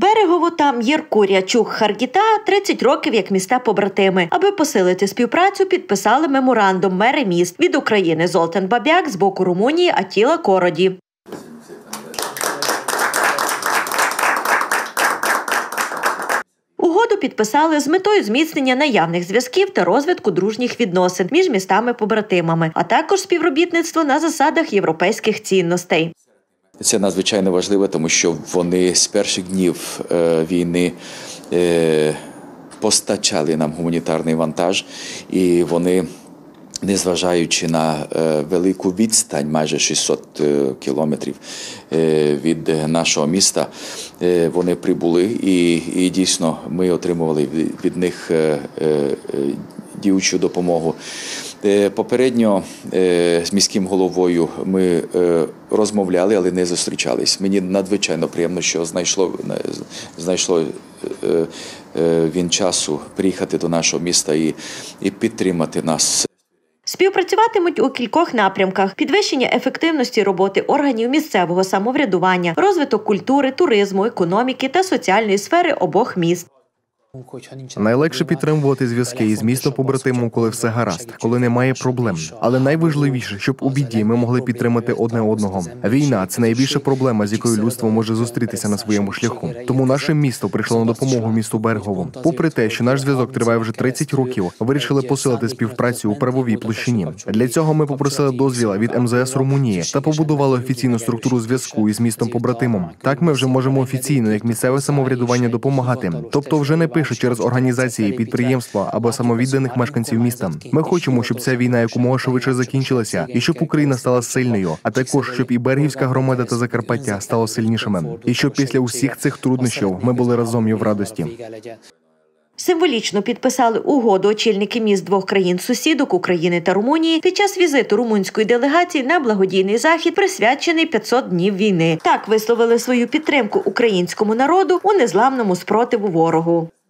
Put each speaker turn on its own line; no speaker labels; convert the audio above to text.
Берегово та М'єркуря, Чух-Харгіта – 30 років як міста-побратими. Аби посилити співпрацю, підписали меморандум мери міст від України Золтан Бабяк, з боку Румунії Атіла Короді. Угоду підписали з метою зміцнення наявних зв'язків та розвитку дружніх відносин між містами-побратимами, а також співробітництво на засадах європейських цінностей.
Це надзвичайно важливо, тому що вони з перших днів війни постачали нам гуманітарний вантаж, і вони, незважаючи на велику відстань, майже 600 кілометрів від нашого міста, вони прибули і дійсно ми отримували від них діючу допомогу. Попередньо з міським головою ми розмовляли, але не зустрічались. Мені надзвичайно приємно, що знайшло він часу приїхати до нашого міста і підтримати нас.
Співпрацюватимуть у кількох напрямках – підвищення ефективності роботи органів місцевого самоврядування, розвиток культури, туризму, економіки та соціальної сфери обох міст.
Найлегше підтримувати зв'язки із містом-побратимом, коли все гаразд, коли немає проблем. Але найважливіше, щоб у біді ми могли підтримати одне одного. Війна – це найбільша проблема, з якою людство може зустрітися на своєму шляху. Тому наше місто прийшло на допомогу місту Берегову. Попри те, що наш зв'язок триває вже 30 років, вирішили посилити співпрацю у правовій площині. Для цього ми попросили дозвіл від МЗС Румунії та побудували офіційну структуру зв'язку із містом-побратимом. Так ми вже можемо офіційно, як місцеве самоврядування, допомагати. Тобто вже не пишуть через організації, підприємства або самовідданих мешканців міста. Ми хочемо, щоб ця війна якомога швидше закінчилася, і щоб Україна стала сильною, а також, щоб і Берегівська громада та Закарпаття стало сильнішими. І щоб після усіх цих труднощів ми були разом і в радості.
Символічно підписали угоду очільники міст двох країн-сусідок України та Румунії під час візиту румунської делегації на благодійний захід, присвячений 500 днів війни. Так висловили свою підтримку українському народу у незламному спротиву ворогу.